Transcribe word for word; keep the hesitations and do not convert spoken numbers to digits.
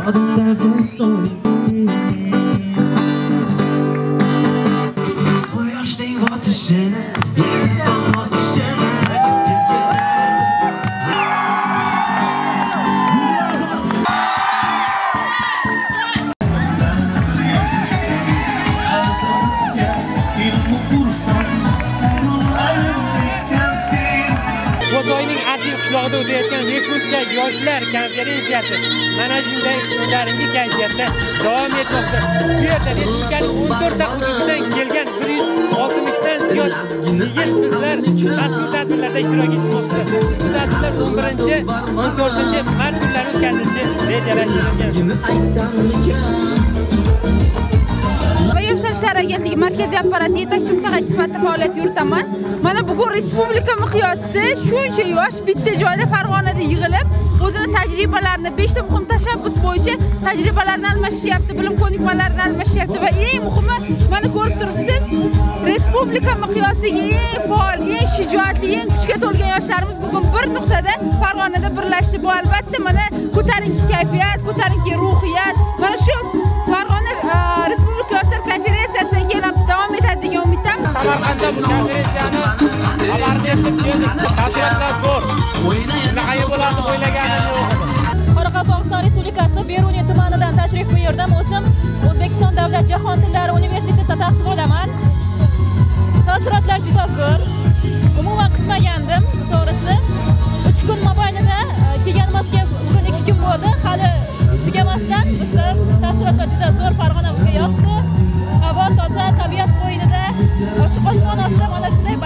qishlog'ida o'tayotgan Respublika yoshlar konferensiyasi mana shunday ko'tarinki kayfiyatda davom etmoqda. Bu yerda respublikaning o'n to'rtta hududidan kelgan bir yuz oltmishdan ziyod yigit qizlar mazkur tadbirlarda ishtirok etmoqda. Bu tadbirlar o'n birinchi o'n to'rtinchi mart kunlari o'tkazilishi rejalashtirilgan. Yoshlar shahar agentligi markaziy apparati yetakchi mutaxassis sifatida faoliyat yuritaman. Mana bugun respublika miqyosida shuncha yosh bitta joyda Farg'onada yig'ilib, o'zini tajribalarini, beshta muhim tashabbus bo'yicha tajribalarni almashishyapti, bilim ko'nikmalarini almashishyapti va eng muhimi, mana ko'rib turibsiz, respublika miqyosidagi eng faol, eng shijoatli, eng kuchga to'lgan yoshlarimiz bugun bir nuqtada Farg'onada birlashdi. Bu albatta mana ko'tarinki kayfiyat, ko'tarinki ruhiyat, mana shu Farg'ona respublika yoshlar konferensiyasidan keyin davom etadi degan umiddamiz. Samarqandda bu konferensiyani xabarini eshitib keldik. Taassurotlar zo'r. Qanaqa bo'ladi o'ylaganim yo'q. Qoraqalpog'iston Respublikasi Beruniy tumanidan tashrif buyurdim. O'zim O'zbekiston Davlat jahon tillari universitetida tahsil olaman. Taassurotlar juda zo'r. Umuman kutmagandim, to'g'risi. uch kun mobaynida kelganimizga bugun ikki kun bo'ldi. Hali tugamasdan bizda taassurotlar juda zo'r. Farg'ona bizga yoqdi. Havo toza, tabiat qo'ynida, ochiq osmon ostida mana shunday